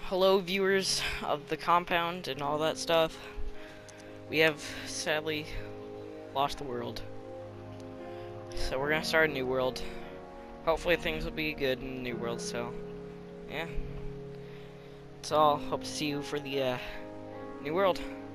hello viewers of the compound and all that stuff. We have sadly lost the world. So we're gonna start a new world. Hopefully things will be good in the new world, so yeah. That's all. Hope to see you for the new world.